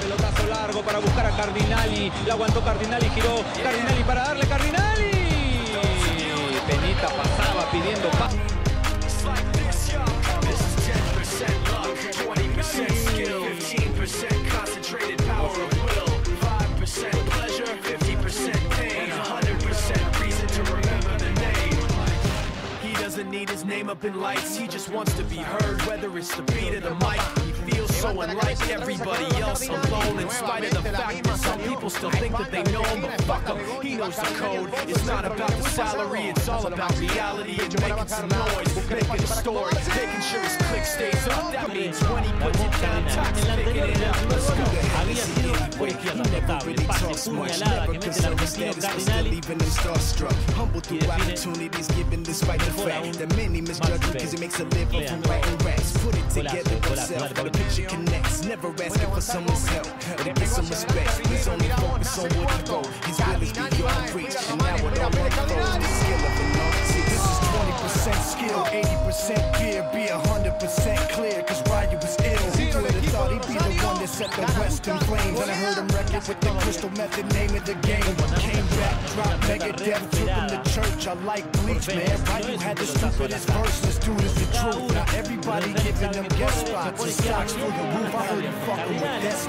Pelotazo largo para buscar a Cardinali. La aguantó Cardinali, giró Cardinali para darle Cardinali. Penita pasaba pidiendo paz. Need his name up in lights, he just wants to be heard, whether it's the beat of the mic. He feels so unlike everybody else, alone, in spite of the fact that some people still think that they know him, but fuck him, he knows the code. It's not about the salary, it's all about reality and making some noise, making a story, making sure his click stays up. That means when he puts it down, Tox picking it up. Let's go. Había sido dispuesta notable, pase puñalada que mete el argentino Cardinali. Humble through opportunities given despite the fact that many misjudge him because he makes a living from writing raps. Put it together himself, but the picture connects. Never asking for someone's help or to get some respect. He's only focused on what he wrote. His will is beyond reach, and now it all unfolds. The skill of an artist. This is 20% skill, 80% fear. Be 100% clear, cause Ryu was ill. Who would have thought he'd be the one that set the West in flames? And I heard him wreck it with the crystal method, name of the game. Came back, dropped Megadeth, took him to church. I like Bleach, man. Ryu had the stupidest verse, this dude is the truth. Now everybody giving them guest spots. His stocks through the roof, I heard him fucking with that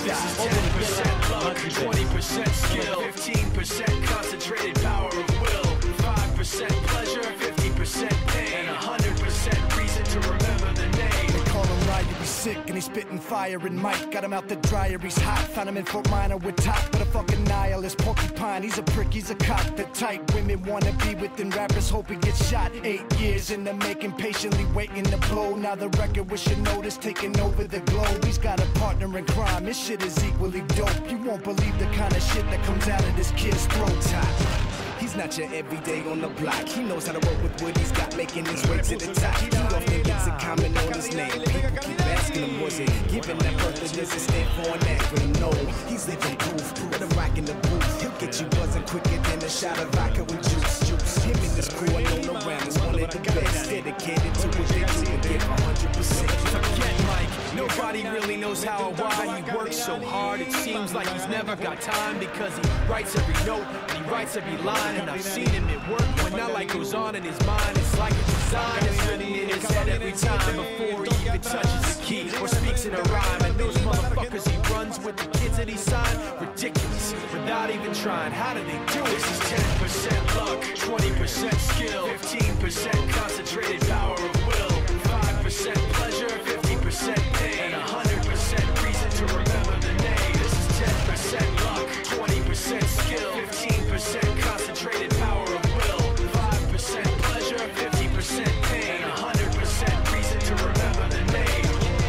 guy. 20% skill, 15% concentrated power of will, 5% pleasure, 50% pain, and 100% reason to remember the name. They call him Ryu, he's sick and he's spitting fire and Mike got him out the dryer, he's hot. Found him in Fort Minor with top, but a fucking nihilist porcupine. He's a prick, he's a cop. The type women wanna be within, rappers hope he gets shot. 8 years in the making, patiently waiting to blow. Now the record with your notice taking over the globe. He's got a partner in crime, this shit is equally dope. You won't believe the kind of shit that comes out of this kid's throat. He's not your everyday on the block. He knows how to work with what he's got, making his way to the top. He often gets a comment on his name. People keep asking him, was it given that birth or does it stand for an acronym? No, he's living proof. Let him rock in the booth. He'll get you buzzing quicker than a shot of vodka with juice. Him and this crew are known around as one of the best. Dedicated to what they do and give 100%. Forget Mike. Nobody really knows how or why he works so hard. It seems like he's never got time because he writes every note and he writes every line. And I've seen him at work when that light goes on in his mind. It's like a design is sitting in his head every time before he even touches the key or speaks in a rhyme. And those motherfuckers he runs with, the kids that he signed, ridiculous, without even trying. How do they do it? This is 10% luck, 20% skill, 15% concentrated power of will, 5% pleasure, 50% pain, and 100% reason to remember the name. This is 10% luck, 20% skill, 15% concentrated power of will, 5% pleasure, 50% pain, and 100% reason to remember the name.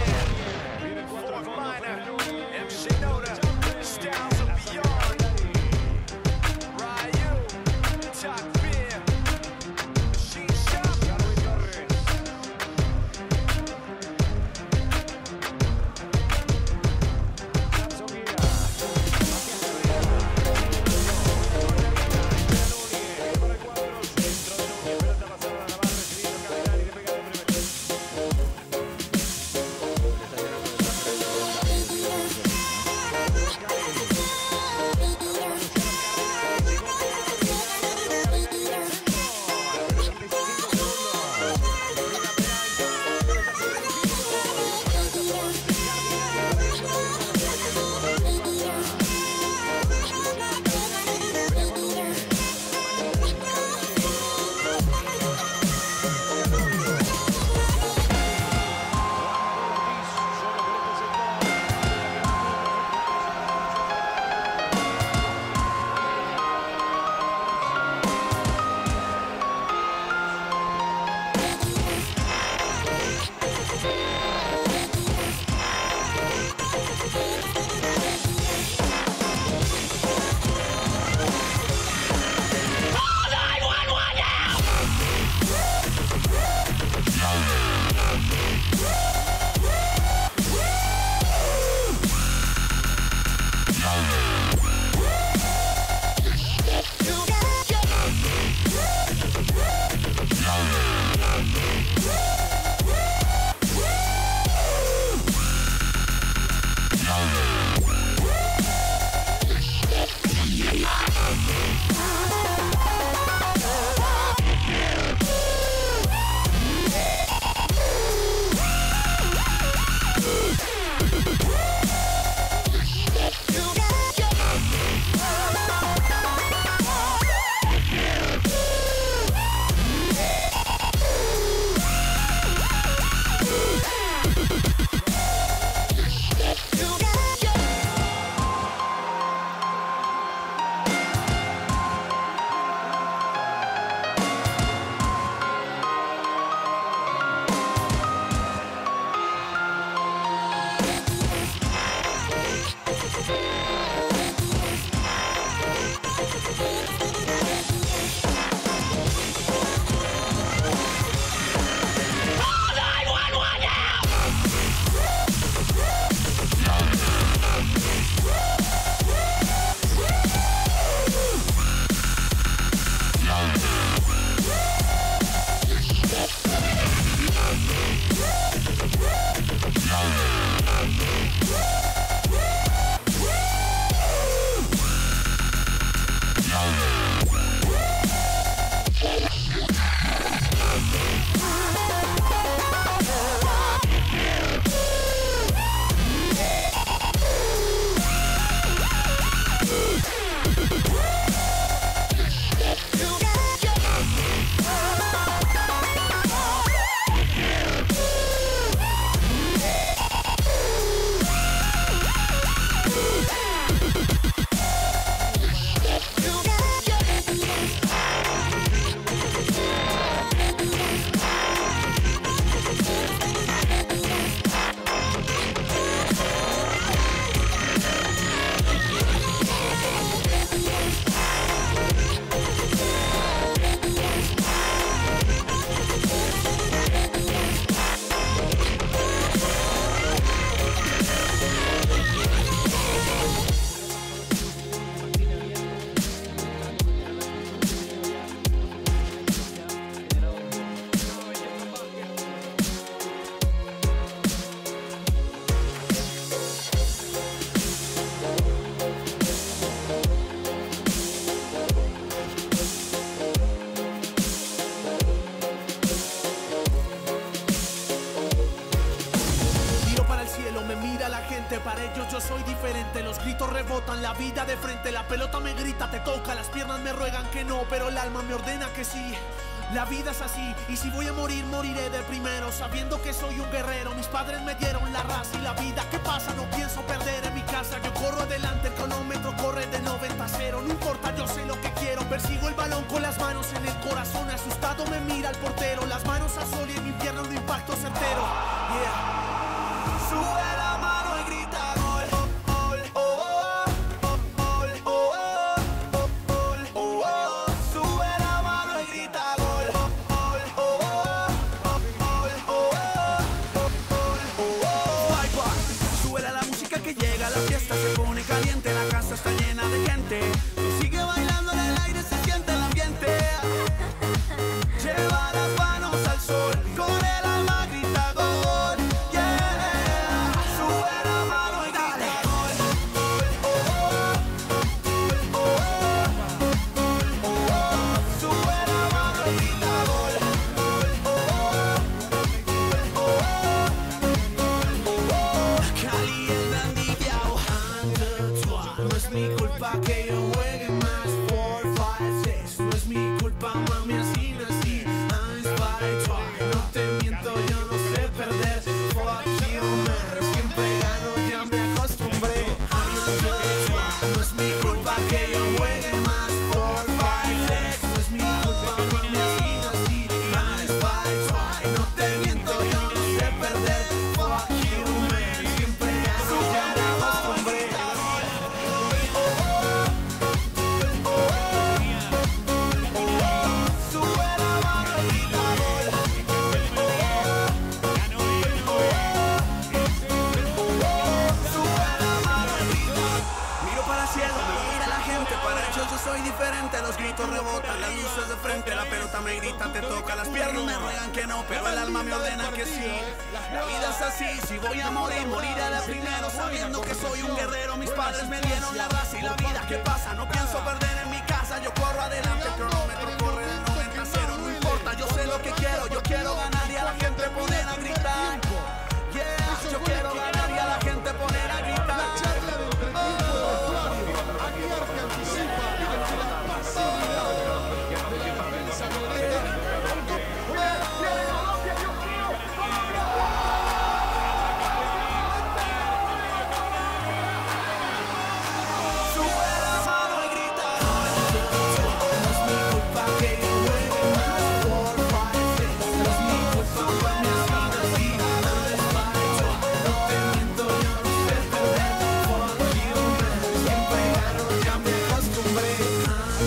Fort Minor, MC Noda, Styles of Beyond, Ryu, Top Beer, Machine Shop. Para ellos yo soy diferente, los gritos rebotan, la vida de frente, la pelota me grita, te toca, las piernas me ruegan que no, pero el alma me ordena que sí. La vida es así, y si voy a morir, moriré de primero, sabiendo que soy un guerrero. Mis padres me dieron la raza y la vida. ¿Qué pasa? No pienso perder en mi casa. Yo corro adelante, el cronómetro corre de 90-0. No importa, yo sé lo que quiero. Persigo el balón con las manos en el corazón. Asustado me mira el portero. Las manos a sol y en mi pierna un impacto certero. Yeah. Sube la mano y grita gol. La fiesta se pone caliente, la casa está llena de gente. Tú sigue bailando en el aire, se siente el ambiente. Lleva las manos al sol, con el alma grita gol. Yeah, sube la mano y grita gol. Sube la mano y grita gol. Cali el dandy. No es mi culpa que yo juegue más 4-5-6. No es mi culpa, mami, así nací. I'm spy, no te miento, yo no sé perder. Fuck you, man, siempre gano, ya me acostumbré. No es mi culpa que yo juegue más 4-5-6. No es mi culpa, mami, así nací. I'm spy, no te miento, yo no sé perder. Fuck you, man, siempre gano, ya me acostumbré. Soy diferente, los gritos rebotan, las luces de frente, la pelota me grita, te toca, las piernas me ruegan que no, pero el alma me ordena que sí. La vida es así, si voy a morir, moriré de primero, sabiendo que soy un guerrero. Mis padres me dieron la raza y la vida. ¿Qué pasa? No pienso perder.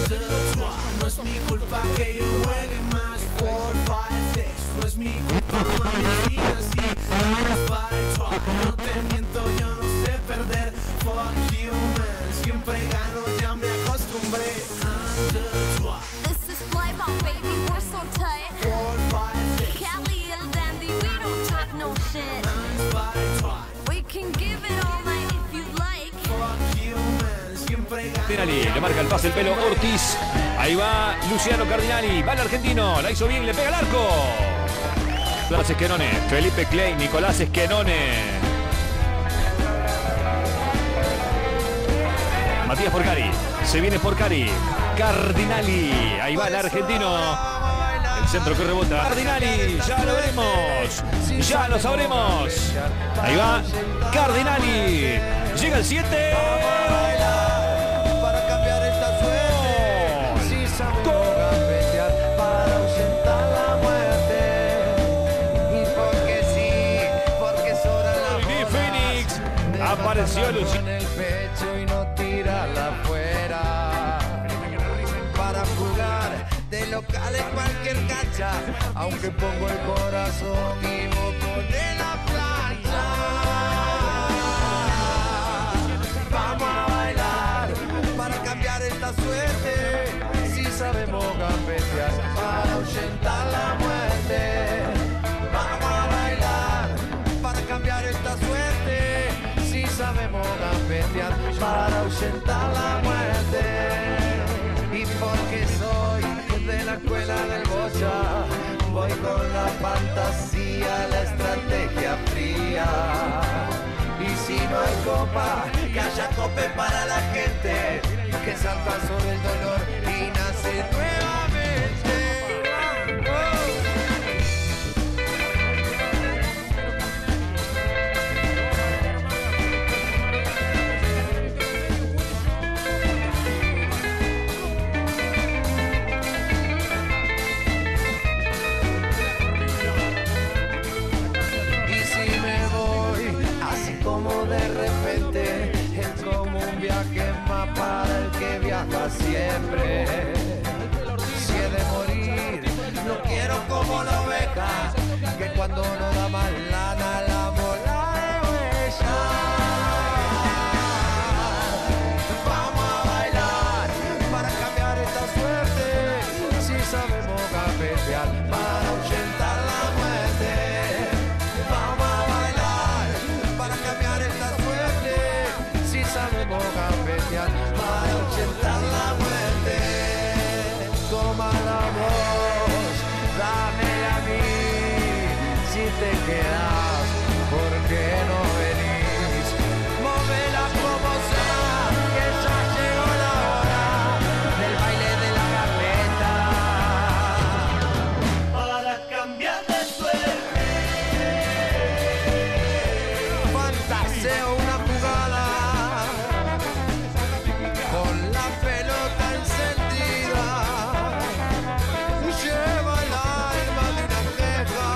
No es mi culpa que yo juegue más 4, 5, 6. No es mi culpa, mami, así así. No te miento, yo no sé perder. Fuck you, man. Siempre gano, ya me acostumbré. This is Flybout, baby, we're so tight. 4, 5, 6. Cali el dandy, we don't talk no shit. We can give it all night if you like. Fuck you, man. Siempre gano. Cardinali, le marca el pase el pelo Ortiz. Ahí va Luciano Cardinali, va el argentino, la hizo bien, le pega al arco. Nicolás Esquenone, Felipe Klein, Nicolás Esquenone. Matías Porcari, se viene Porcari. Cardinali, ahí va el argentino. El centro que rebota. Cardinali, ya lo veremos. Ya lo sabremos. Ahí va Cardinali. Llega el 7. Para cambiar esta suerte, si sabemos gambetear para ahuyentar la muerte. Y porque sí, porque sobra la Y Fénix. Apareció Luciano. en el pecho y no tirarla afuera. Para jugar de local en cualquier cancha, aunque pongo el corazón y moco de la plancha. Vamos a bailar para cambiar esta suerte, si sabemos gambetear para ahuyentar la muerte. Vamos a bailar para cambiar esta suerte, si sabemos gambetear para ahuyentar la muerte. Y porque soy de la escuela del bocha, voy con la fantasía, la estrategia fría. Y si no hay copa, que haya cope para la gente, que salta sobre el dolor y nace nuevamente. Y si me voy, así como de repente, es como un viaje más para el que viaja siempre. Si he de morir, no quiero como la oveja, que cuando no da más lana la bola de huella. Vamos a bailar para cambiar esta suerte, si sabemos gambetear para ahuyentar la muerte. Vamos a bailar para cambiar esta suerte, si sabemos gambetear para ahuyentar la muerte. Toma la voz, dámela a mí, si te quedas, ¿por qué no venís? Móvela como sea, que ya llegó la hora del baile de la gambeta. Para cambiar de suerte, fantaseo una jugada con la pelota encendida. Lleva el alma de una queja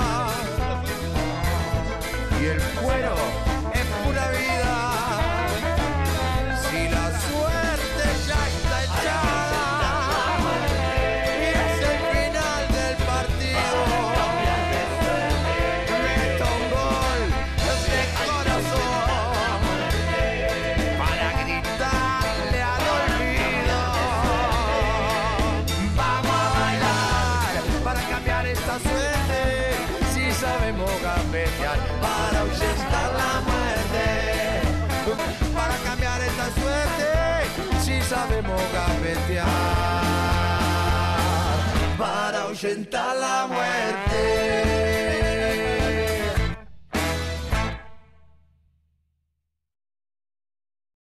y el cuero es pura vida. Si la suerte ya está echada y es el final del partido, meto un gol de corazón para gritarle al olvido. Vamos a bailar para cambiar esta suerte, si sabemos gambetear para ahuyentar la muerte. Para cambiar esta suerte, si sabemos gambetear para ahuyentar la muerte.